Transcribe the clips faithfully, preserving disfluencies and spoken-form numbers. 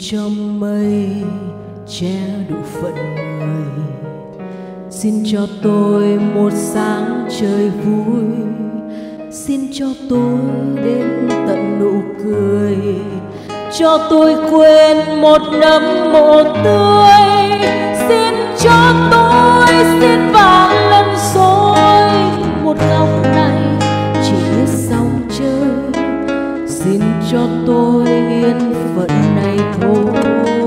cho mây che đủ phận người, xin cho tôi một sáng trời vui, xin cho tôi đến tận nụ cười, cho tôi quên một nấm mồ tươi, xin cho tôi xin vạn lần rồi một góc này chỉ biết sóng chơi, xin cho tôi yên phận này thôi.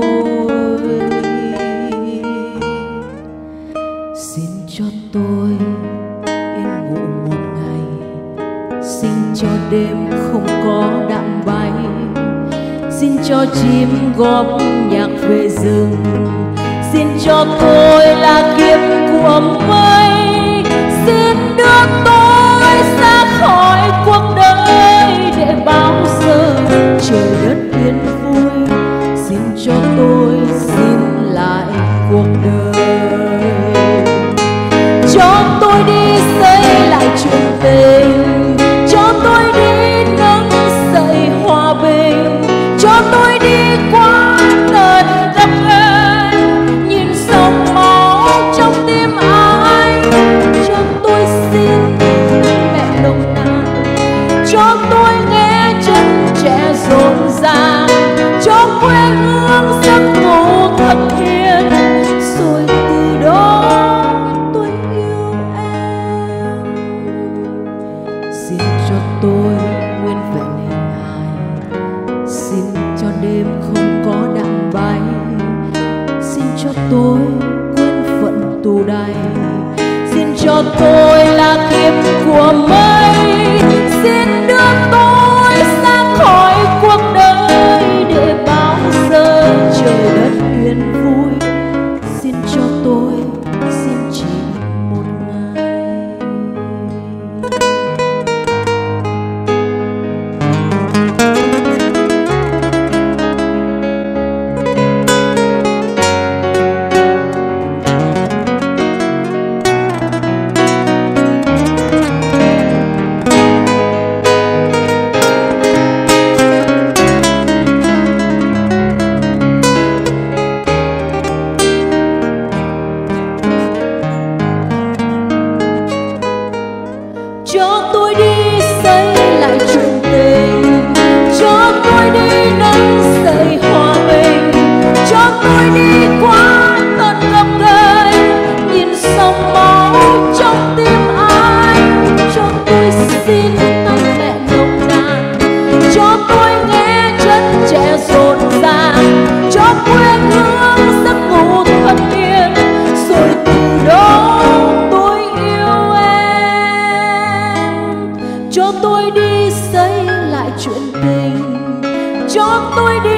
Xin cho tôi yên ngủ một ngày, xin cho đêm không có đạm bay, xin cho chim góp nhạc về rừng, xin cho tôi là kiếp của mây, xin đưa tôi ra khỏi cuộc đời để bao giờ trời đất yên vui, xin cho tôi xin lại cuộc đời, cho tôi đi xây lại chuyện tình, cho tôi đi nâng dậy hòa bình, cho tôi đi qua tận gấp ghen, nhìn dòng máu trong tim ai, cho tôi xin mẹ nồng nàn, cho tôi nghe chân trẻ rộn ràng, cho quê hương giấc ngủ thật hiền, rồi từ đó tôi yêu em. Xin cho tôi nguyên vẹn hình hài, xin cho đêm không có đạm bay, xin cho tôi quên phận tù đầy, xin cho tôi là kiếp của mây, xin đưa tôi ra khỏi cuộc đời để bao giờ trời đất yên vui, xin cho tôi xin chỉ một ngày. Cho tôi đi xây lại chuyện tình, cho tôi đi nâng dậy hòa bình, cho tôi đi qua tận gấp ghen, nhìn dòng máu trong tim ai, cho tôi xin tay mẹ nồng nàn, cho tôi nghe chân trẻ rộn ràng, cho quê hương giấc ngủ thật yên, rồi từ đó tôi yêu em. Cho tôi đi xây lại chuyện tình, cho tôi đi